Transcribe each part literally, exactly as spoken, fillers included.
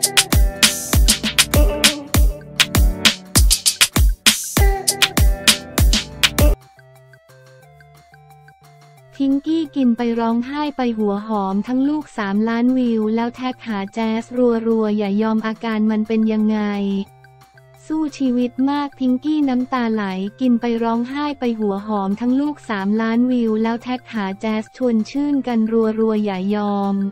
พิงกี้กินไปร้องไห้ไปหัวหอมทั้งลูกสามล้านวิวแล้วแท็กหาแจ๊สรัวๆอย่ายอมอาการมันเป็นยังไงสู้ชีวิตมากพิงกี้น้ำตาไหลกินไปร้องไห้ไปหัวหอมทั้งลูกสามล้านวิวแล้วแท็กหาแจ๊สชวนชื่นกันรัวๆอย่ายอม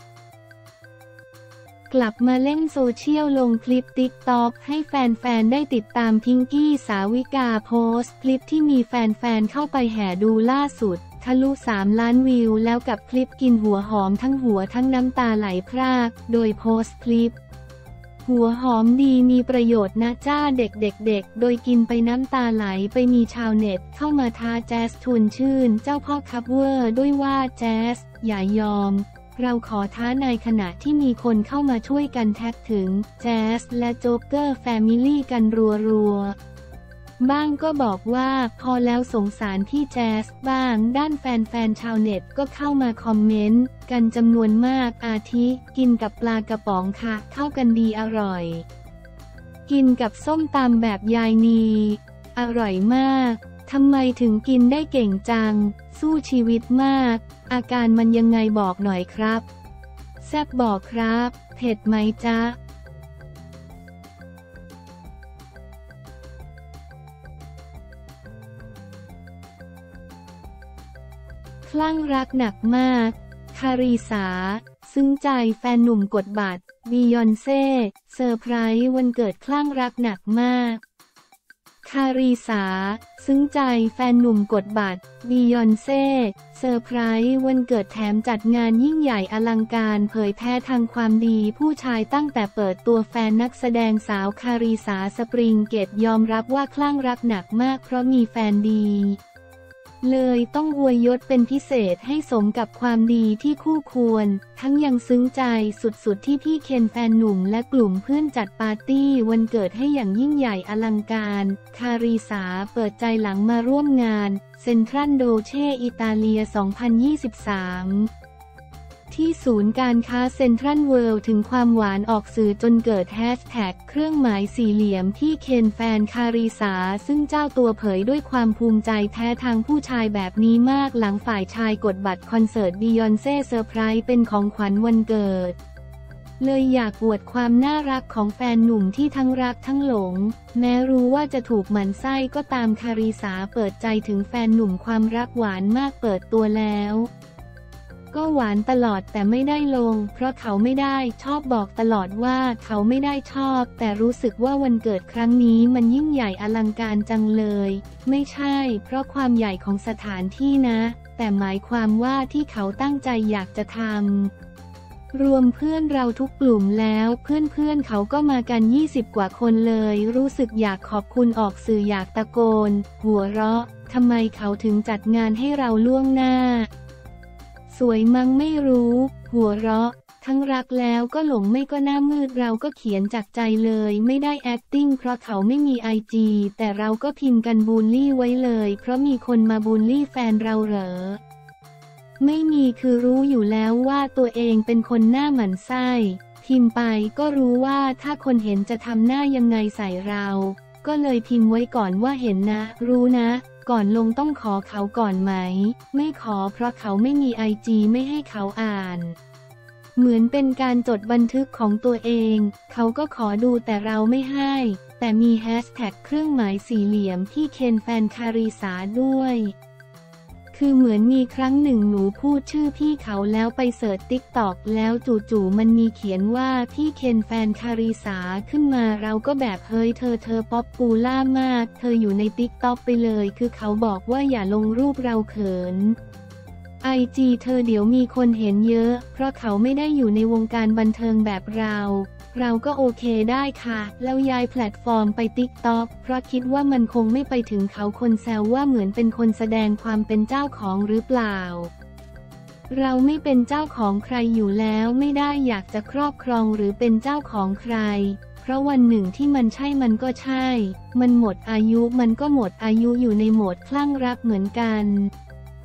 กลับมาเล่นโซเชียลลงคลิปติ๊กต็อกให้แฟนๆได้ติดตามพิงกี้สาวิกาโพสต์คลิปที่มีแฟนๆเข้าไปแห่ดูล่าสุดทะลุสามล้านวิวแล้วกับคลิปกินหัวหอมทั้งหัวทั้งน้ำตาไหลพรากโดยโพสต์คลิปหัวหอมดีมีประโยชน์นะจ้าเด็กๆโดยกินไปน้ำตาไหลไปมีชาวเน็ตเข้ามาท้าแจ๊สชวนชื่นเจ้าพ่อคัพเวอร์ด้วยว่าแจ๊สอย่ายอมเราขอท้าในขณะที่มีคนเข้ามาช่วยกันแท็กถึงแจ๊สและโจ๊กเกอร์แฟมิลี่กันรัวๆบ้างก็บอกว่าพอแล้วสงสารพี่แจ๊สบ้างด้านแฟนๆชาวเน็ตก็เข้ามาคอมเมนต์กันจำนวนมากอาทิกินกับปลากระป๋องค่ะเข้ากันดีอร่อยกินกับส้มตำแบบยายนีอร่อยมากทำไมถึงกินได้เก่งจังสู้ชีวิตมากอาการมันยังไงบอกหน่อยครับแซ่บบอกครับเผ็ดไหมจ๊ะคลั่งรักหนักมากคาริสาซึ้งใจแฟนหนุ่มกดบัตรบียอนเซ่เซอร์ไพรส์วันเกิดคลั่งรักหนักมากคาริสาซึ้งใจแฟนหนุ่มกดบัตรบียอนเซ่เซอร์ไพรส์วันเกิดแถมจัดงานยิ่งใหญ่อลังการเผยแพร่ทางความดีผู้ชายตั้งแต่เปิดตัวแฟนนักแสดงสาวคาริสาสปริงเกตยอมรับว่าคลั่งรักหนักมากเพราะมีแฟนดีเลยต้องอวยยศเป็นพิเศษให้สมกับความดีที่คู่ควรทั้งยังซึ้งใจสุดๆที่พี่เคนแฟนหนุ่มและกลุ่มเพื่อนจัดปาร์ตี้วันเกิดให้อย่างยิ่งใหญ่อลังการคาริสาเปิดใจหลังมาร่วมงานเซ็นทรัลโดเช่อิตาเลีย สองพันยี่สิบสามที่ศูนย์การค้าเซ็นทรัลเวิลด์ถึงความหวานออกสื่อจนเกิดแฮชแท็กเครื่องหมายสี่เหลี่ยมพี่เคนแฟนคาริสาซึ่งเจ้าตัวเผยด้วยความภูมิใจแท้ทางผู้ชายแบบนี้มากหลังฝ่ายชายกดบัตรคอนเสิร์ตบียอนเซ่เซอร์ไพรส์เป็นของขวัญวันเกิดเลยอยากอวดความน่ารักของแฟนหนุ่มที่ทั้งรักทั้งหลงแม้รู้ว่าจะถูกหมั่นไส้ก็ตามคาริสาเปิดใจถึงแฟนหนุ่มความรักหวานมากเปิดตัวแล้วก็หวานตลอดแต่ไม่ได้ลงเพราะเขาไม่ได้ชอบบอกตลอดว่าเขาไม่ได้ชอบแต่รู้สึกว่าวันเกิดครั้งนี้มันยิ่งใหญ่อลังการจังเลยไม่ใช่เพราะความใหญ่ของสถานที่นะแต่หมายความว่าที่เขาตั้งใจอยากจะทำรวมเพื่อนเราทุกกลุ่มแล้วเพื่อนๆเขาก็มากันยี่สิบกว่าคนเลยรู้สึกอยากขอบคุณออกสื่ออยากตะโกนหัวเราะทำไมเขาถึงจัดงานให้เราล่วงหน้าสวยมั้งไม่รู้หัวเราะทั้งรักแล้วก็หลงไม่ก็หน้ามืดเราก็เขียนจากใจเลยไม่ได้ acting เพราะเขาไม่มีไอจีแต่เราก็พิมพ์กันบูลลี่ไว้เลยเพราะมีคนมาบูลลี่แฟนเราเหรอไม่มีคือรู้อยู่แล้วว่าตัวเองเป็นคนหน้าหมันไส้พิมพ์ไปก็รู้ว่าถ้าคนเห็นจะทำหน้ายังไงใส่เราก็เลยพิมพ์ไว้ก่อนว่าเห็นนะรู้นะก่อนลงต้องขอเขาก่อนไหมไม่ขอเพราะเขาไม่มีไอจีไม่ให้เขาอ่านเหมือนเป็นการจดบันทึกของตัวเองเขาก็ขอดูแต่เราไม่ให้แต่มีแฮชแท็กเครื่องหมายสี่เหลี่ยมที่เคนแฟนคาริสาด้วยคือเหมือนมีครั้งหนึ่งหนูพูดชื่อพี่เขาแล้วไปเสิร์ชติ๊กต็อกแล้วจู่ๆมันมีเขียนว่าพี่เคนแฟนคาริสาขึ้นมาเราก็แบบเฮ้ยเธอเธอป๊อปปูล่ามากเธออยู่ในติ๊กต็อกไปเลยคือเขาบอกว่าอย่าลงรูปเราเขินไอจีเธอเดี๋ยวมีคนเห็นเยอะเพราะเขาไม่ได้อยู่ในวงการบันเทิงแบบเราเราก็โอเคได้ค่ะแล้วย้ายแพลตฟอร์มไปติ๊กต็อกเพราะคิดว่ามันคงไม่ไปถึงเขาคนแซวว่าเหมือนเป็นคนแสดงความเป็นเจ้าของหรือเปล่าเราไม่เป็นเจ้าของใครอยู่แล้วไม่ได้อยากจะครอบครองหรือเป็นเจ้าของใครเพราะวันหนึ่งที่มันใช่มันก็ใช่มันหมดอายุมันก็หมดอายุอยู่ในโหมดคลั่งรักเหมือนกัน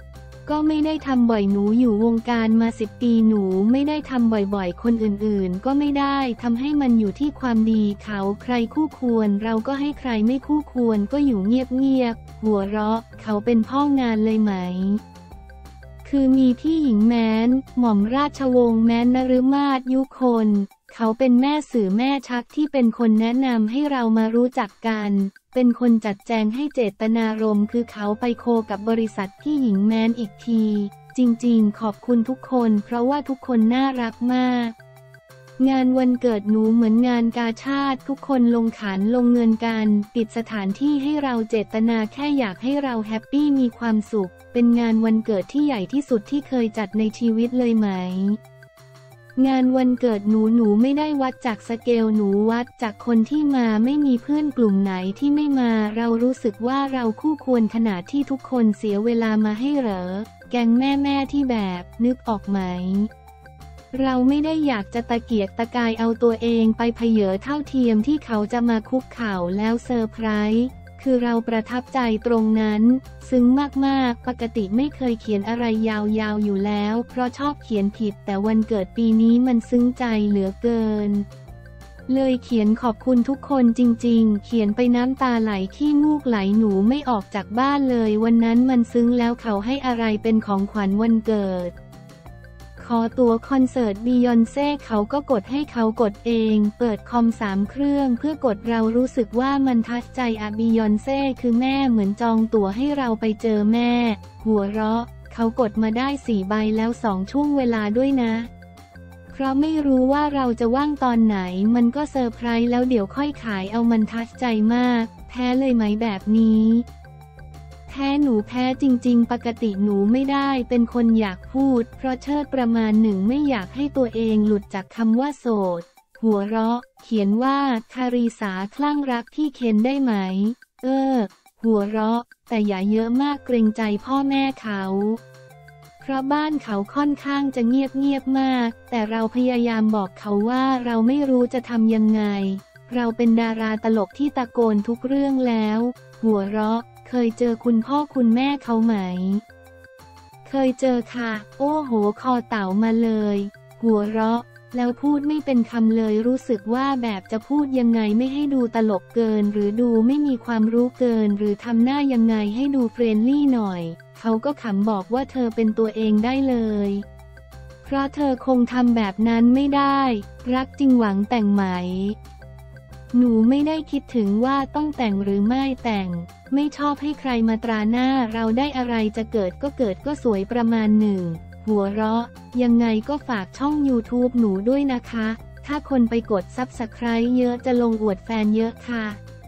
ก็ไม่ได้ทำบ่อยหนูอยู่วงการมาสิบปีหนูไม่ได้ทำบ่อยๆคนอื่นๆก็ไม่ได้ทำให้มันอยู่ที่ความดีเขาใครคู่ควรเราก็ให้ใครไม่คู่ควรก็อยู่เงียบๆหัวเราะเขาเป็นพ่องานเลยไหมคือมีพี่หญิงแม้นหม่อมราชวงศ์แม้นนฤมาศยุคนเขาเป็นแม่สื่อแม่ชักที่เป็นคนแนะนำให้เรามารู้จักกันเป็นคนจัดแจงให้เจตนารมณ์คือเขาไปโคกับบริษัทพี่หญิงแม้นอีกทีจริงๆขอบคุณทุกคนเพราะว่าทุกคนน่ารักมากงานวันเกิดหนูเหมือนงานกาชาติทุกคนลงขันลงเงินกันปิดสถานที่ให้เราเจตนาแค่อยากให้เราแฮปปี้มีความสุขเป็นงานวันเกิดที่ใหญ่ที่สุดที่เคยจัดในชีวิตเลยไหมงานวันเกิดหนูหนูไม่ได้วัดจากสเกลหนูวัดจากคนที่มาไม่มีเพื่อนกลุ่มไหนที่ไม่มาเรารู้สึกว่าเราคู่ควรขนาดที่ทุกคนเสียเวลามาให้เหรอแก๊งแม่แม่ที่แบบนึกออกไหมเราไม่ได้อยากจะตะเกียกตะกายเอาตัวเองไปเผยเท่าเทียมที่เขาจะมาคุกเข่าแล้วเซอร์ไพรส์คือเราประทับใจตรงนั้นซึ้งมากๆปกติไม่เคยเขียนอะไรยาวๆอยู่แล้วเพราะชอบเขียนผิดแต่วันเกิดปีนี้มันซึ้งใจเหลือเกินเลยเขียนขอบคุณทุกคนจริงๆเขียนไปน้ำตาไหลขี้มูกไหลหนูไม่ออกจากบ้านเลยวันนั้นมันซึ้งแล้วเขาให้อะไรเป็นของขวัญวันเกิดขอตั๋วคอนเสิร์ตบียอนเซ่เขาก็กดให้เขากดเองเปิดคอมสามเครื่องเพื่อกดเรารู้สึกว่ามันทัชใจอะบียอนเซ่คือแม่เหมือนจองตั๋วให้เราไปเจอแม่หัวเราะเขากดมาได้สี่ใบแล้วสองช่วงเวลาด้วยนะเพราะไม่รู้ว่าเราจะว่างตอนไหนมันก็เซอร์ไพรส์แล้วเดี๋ยวค่อยขายเอามันทัชใจมากแพ้เลยไหมแบบนี้แพ้หนูแพ้จริงๆปกติหนูไม่ได้เป็นคนอยากพูดเพราะเชิดประมาณหนึ่งไม่อยากให้ตัวเองหลุดจากคำว่าโสดหัวเราะเขียนว่าคารีสาคลั่งรักพี่เคนได้ไหมเออหัวเราะแต่อย่าเยอะมากเกรงใจพ่อแม่เขาเพราะบ้านเขาค่อนข้างจะเงียบๆมากแต่เราพยายามบอกเขาว่าเราไม่รู้จะทำยังไงเราเป็นดาราตลกที่ตะโกนทุกเรื่องแล้วหัวเราะเคยเจอคุณพ่อคุณแม่เขาไหมเคยเจอค่ะโอ้โหคอเต่ามาเลยหัวเราะแล้วพูดไม่เป็นคำเลยรู้สึกว่าแบบจะพูดยังไงไม่ให้ดูตลกเกินหรือดูไม่มีความรู้เกินหรือทำหน้ายังไงให้ดูเฟรนลี่หน่อยเขาก็ขำบอกว่าเธอเป็นตัวเองได้เลยเพราะเธอคงทำแบบนั้นไม่ได้รักจริงหวังแต่งไหมหนูไม่ได้คิดถึงว่าต้องแต่งหรือไม่แต่งไม่ชอบให้ใครมาตราหน้าเราได้อะไรจะเกิดก็เกิดก็สวยประมาณหนึ่งหัวเราะยังไงก็ฝากช่อง ยูทูบ หนูด้วยนะคะถ้าคนไปกดซับสไครบ์เยอะจะลงอวดแฟนเยอะค่ะ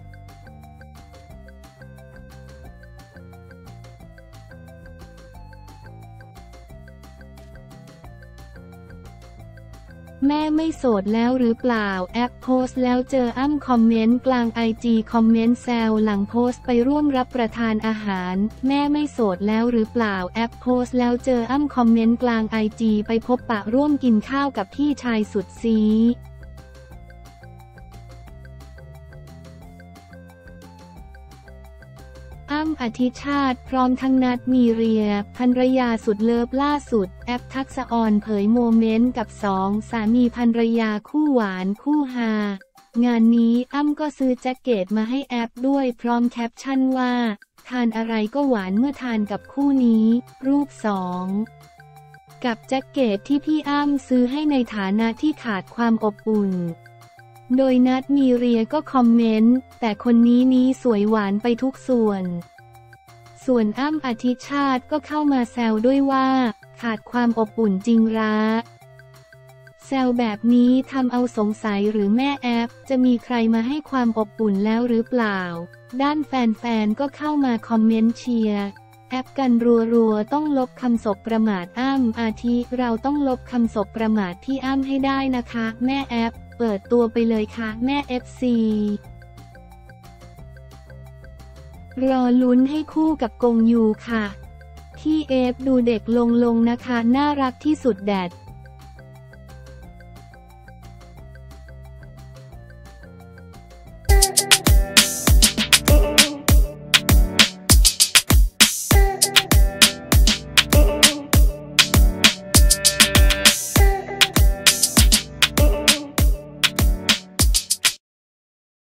แม่ไม่โสดแล้วหรือเปล่าแอปโพสต์แล้วเจออ้ำคอมเมนต์กลางไอจีคอมเมนต์แซวหลังโพสต์ไปร่วมรับประทานอาหารแม่ไม่โสดแล้วหรือเปล่าแอปโพสต์แล้วเจออ้ำคอมเมนต์กลางไอจีไปพบปะร่วมกินข้าวกับพี่ชายสุดซีอ้ำอธิชาติพร้อมทั้งนัดมีเรียภรรยาสุดเลิฟล่าสุดแอปทักษะออนเผยโมเมนต์กับสองสามีภรรยาคู่หวานคู่ฮางานนี้อ้ำก็ซื้อแจ็คเก็ตมาให้แอปด้วยพร้อมแคปชั่นว่าทานอะไรก็หวานเมื่อทานกับคู่นี้รูปสองกับแจ็คเก็ตที่พี่อ้ำซื้อให้ในฐานะที่ขาดความอบอุ่นโดยนัดมีเรียก็คอมเมนต์แต่คนนี้นี้สวยหวานไปทุกส่วนส่วนอ้ำอธิชาติก็เข้ามาแซวด้วยว่าขาดความอบอุ่นจริงร้าแซวแบบนี้ทำเอาสงสัยหรือแม่แอปจะมีใครมาให้ความอบอุ่นแล้วหรือเปล่าด้านแฟนๆก็เข้ามาคอมเมนต์เชียร์แอปกันรัวๆต้องลบคำศพประมาทอ้ำอาทิเราต้องลบคำศพประมาทพี่อ้ำให้ได้นะคะแม่แอปเปิดตัวไปเลยค่ะแม่ เอฟ ซี รอลุ้นให้คู่กับกงยูค่ะที่เอฟดูเด็กลงลงนะคะน่ารักที่สุดแดด